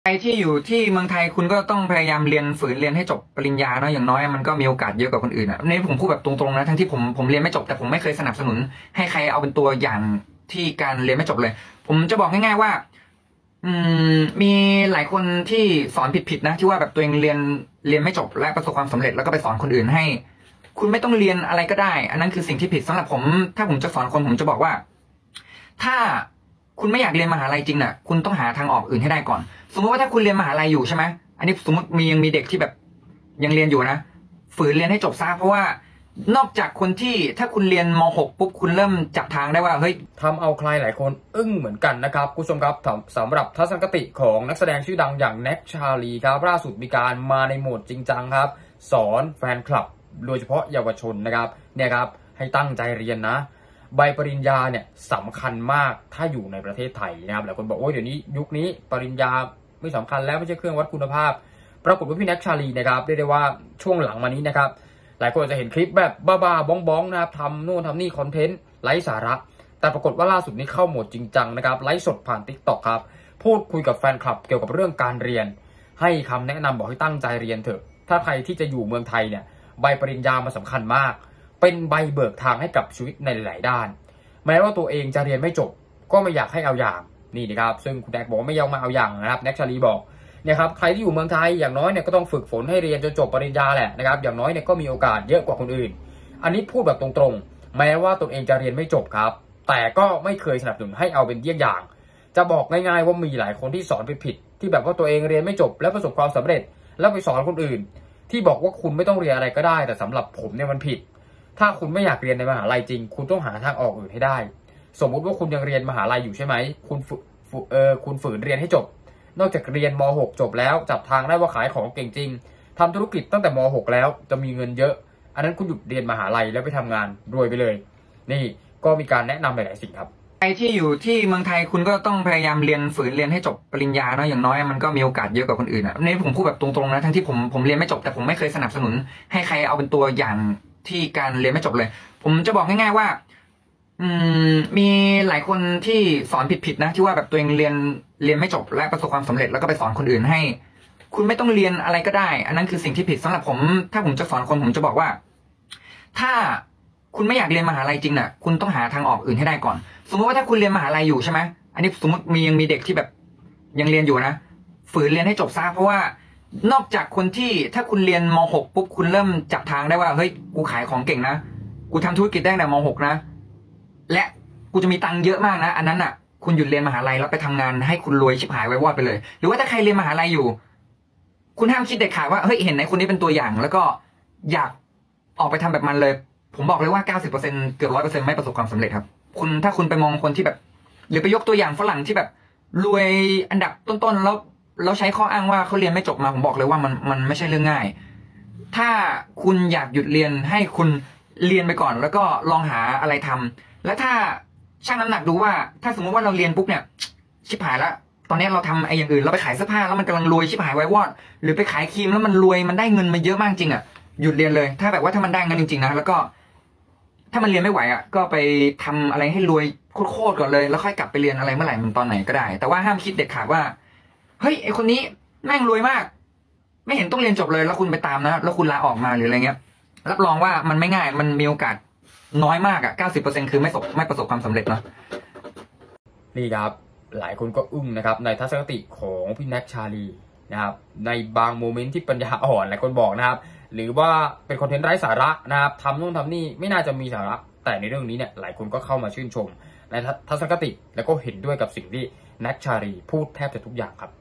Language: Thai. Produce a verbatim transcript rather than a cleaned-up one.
ใครที่อยู่ที่เมืองไทยคุณก็ต้องพยายามเรียนฝืนเรียนให้จบปริญญาเนาะอย่างน้อยมันก็มีโอกาสเยอะกว่าคนอื่นอ่ะนี่ผมพูดแบบตรงๆนะทั้งที่ผมผมเรียนไม่จบแต่ผมไม่เคยสนับสนุนให้ใครเอาเป็นตัวอย่างที่การเรียนไม่จบเลยผมจะบอกง่ายๆว่าอืมมีหลายคนที่สอนผิดๆนะที่ว่าแบบตัวเองเรียนเรียนไม่จบและประสบความสำเร็จแล้วก็ไปสอนคนอื่นให้ คุณไม่ต้องเรียนอะไรก็ได้อันนั้นคือสิ่งที่ผิดสำหรับผมถ้าผมจะสอนคนผมจะบอกว่าถ้าคุณไม่อยากเรียนมหาลัยจริงน่ะคุณต้องหาทางออกอื่นให้ได้ก่อนสมมติว่าถ้าคุณเรียนมหาลัยอยู่ใช่ไหมอันนี้สมมติมียังมีเด็กที่แบบยังเรียนอยู่นะฝืนเรียนให้จบซะเพราะว่านอกจากคนที่ถ้าคุณเรียนม หก ปุ๊บคุณเริ่มจับทางได้ว่าเฮ้ยทำเอาใครหลายคนอึ้งเหมือนกันนะครับผู้ชมครับสำหรับทัศนคติของนักแสดงชื่อดังอย่างแน็กชาลีครับล่าสุดมีการมาในโหมดจริงจังครับสอนแฟนคลับโดยเฉพาะเยาวชนนะครับเนี่ยครับให้ตั้งใจเรียนนะใบปริญญาเนี่ยสำคัญมากถ้าอยู่ในประเทศไทยนะครับหลายคนบอกว่าเดี๋ยวนี้ยุคนี้ปริญญาไม่สำคัญแล้วไม่ใช่เครื่องวัดคุณภาพปรากฏว่าพี่แน็กชาลีนะครับเรียกได้ว่าช่วงหลังมานี้นะครับหลายคนจะเห็นคลิปแบบบ้าๆบ้องๆนะครับทำนู่นทำนี่คอนเทนต์ไร้สาระแต่ปรากฏว่าล่าสุดนี้เข้าโหมดจริงจังนะครับไลฟ์สดผ่าน ติ๊กต็อก ครับพูดคุยกับแฟนคลับเกี่ยวกับเรื่องการเรียนให้คำแนะนำบอกให้ตั้งใจเรียนเถอะถ้าใครที่จะอยู่เมืองไทยเนี่ยใบปริญญามันสาคัญมากเป็นใบเบิกทางให้กับชีวิตในหลายๆด้านแม้ว่าตัวเองจะเรียนไม่จบก็ไม่อยากให้เอาอย่างนี่นะครับซึ่งคุณแน็กบอกว่าไม่ยอมมาเอาอย่างนะครับแน็กชาลีบอกเนี่ยครับใครที่อยู่เมืองไทยอย่างน้อยเนี่ยก็ต้องฝึกฝนให้เรียนจนจบปริญญาแหละนะครับอย่างน้อยเนี่ยก็มีโอกาสเยอะกว่าคนอื่นอันนี้พูดแบบตรงๆแม้ว่าตนเองจะเรียนไม่จบครับแต่ก็ไม่เคยสนับสนุนให้เอาเป็นเยี่ยงอย่างจะบอกง่ายๆว่ามีหลายคนที่สอนผิดๆที่แบบว่าตัวเองเรียนไม่จบแล้วประสบความสำเร็จแล้วไปสอนคนอื่นที่บอกว่าคุณไม่ต้องเรียนอะไรก็ได้แต่สำหรับผมเนี่ยมันผิดถ้าคุณไม่อยากเรียนในมหาลัยจริงคุณต้องหาทางออกอื่นให้ได้สมมุติว่าคุณยังเรียนมหาลัยอยู่ใช่ไหมคุณฝึกเออคุณฝืนเรียนให้จบนอกจากเรียนม หก จบแล้วจับทางได้ว่าขายของเก่งจริงทำธุรกิจตั้งแต่ม หก แล้วจะมีเงินเยอะอันนั้นคุณหยุดเรียนมหาลัยแล้วไปทำงานรวยไปเลยนี่ก็มีการแนะนำหลายๆสิ่งครับใครที่อยู่ที่เมืองไทยคุณก็ต้องพยายามเรียนฝืนเรียนให้จบปริญญาเนาะอย่างน้อยมันก็มีโอกาสเยอะกว่าคนอื่นอ่ะนี่ผมพูดแบบตรงๆนะทั้งที่ผมผมเรียนไม่จบแต่ผมไม่เคยสนับสนุนให้ใครเอาเป็นตัวอย่างที่การเรียนไม่จบเลยผมจะบอกง่ายๆว่าอืมมีหลายคนที่สอนผิดๆนะที่ว่าแบบตัวเองเรียนเรียนไม่จบและประสบความสำเร็จแล้วก็ไปสอนคนอื่นให้ คุณไม่ต้องเรียนอะไรก็ได้อันนั้นคือสิ่งที่ผิดสำหรับผมถ้าผมจะสอนคนผมจะบอกว่าถ้าคุณไม่อยากเรียนมหาลัยจริงน่ะคุณต้องหาทางออกอื่นให้ได้ก่อนสมมติว่าถ้าคุณเรียนมหาลัยอยู่ใช่ไหมอันนี้สมมติมียังมีเด็กที่แบบยังเรียนอยู่นะฝืนเรียนให้จบซะเพราะว่านอกจากคนที่ถ้าคุณเรียนม หก ปุ๊บคุณเริ่มจับทางได้ว่าเฮ้ยกูขายของเก่งนะกูทำธุรกิจได้ตั้งแต่ม หก นะและกูจะมีตังค์เยอะมากนะอันนั้นน่ะคุณหยุดเรียนมหาลัยแล้วไปทำงานให้คุณรวยชิบหายไว้วอดไปเลยหรือว่าถ้าใครเรียนมหาลัยอยู่คุณห้ามคิดเด็ดขาดว่าเฮ้ยเห็นไหนคนนี้เป็นตัวอย่างแล้วก็อยากออกไปทำแบบมันเลยผมบอกเลยว่า เก้าสิบเปอร์เซ็นต์ เกือบ ร้อยเปอร์เซ็นต์ ไม่ประสบความสำเร็จครับคุณถ้าคุณไปมองคนที่แบบหรือไปยกตัวอย่างฝรั่งที่แบบรวยอันดับต้นๆแล้วแล้วใช้ข้ออ้างว่าเขาเรียนไม่จบมาผมบอกเลยว่ามันมันไม่ใช่เรื่องง่ายถ้าคุณอยากหยุดเรียนให้คุณเรียนไปก่อนแล้วก็ลองหาอะไรทำและถ้าชั่งน้ำหนักดูว่าถ้าสมมติว่าเราเรียนปุ๊บเนี่ยชิบหายแล้วตอนนี้เราทำไอ้อย่างอื่นเราไปขายเสื้อผ้าแล้วมันกำลังรวยชิบหายไว้วอดหรือไปขายครีมแล้วมันรวยมันได้เงินมาเยอะมากจริงอ่ะหยุดเรียนเลยถ้าแบบว่าถ้ามันได้เงินจริงๆนะแล้วก็ถ้ามันเรียนไม่ไหวอ่ะก็ไปทำอะไรให้รวยโคตรๆก่อนเลยแล้วค่อยกลับไปเรียนอะไรเมื่อไหร่มันตอนไหนก็ได้แต่ว่าห้ามคิดเด็ดขาดว่าเฮ้ยไอคนนี้แม่งรวยมากไม่เห็นต้องเรียนจบเลยแล้วคุณไปตามนะแล้วคุณลาออกมาหรืออะไรเงี้ยรับรองว่ามันไม่ง่ายมันมีโอกาสน้อยมากอ่ะ เก้าสิบเปอร์เซ็นต์ คือไม่ประสบไม่ประสบความสำเร็จเนาะนี่ครับหลายคนก็อึ้งนะครับในทัศนคติของพี่แน็กชาลีนะครับในบางโมเมนต์ที่ปัญญาอ่อนหลายคนบอกนะครับหรือว่าเป็นคอนเทนต์ไร้สาระนะครับทำนู่นทำนี่ไม่น่าจะมีสาระแต่ในเรื่องนี้เนี่ยหลายคนก็เข้ามาชื่นชมในทัศนคติแล้วก็เห็นด้วยกับสิ่งที่แน็กชาลีพูดแทบจะทุกอย่างครับ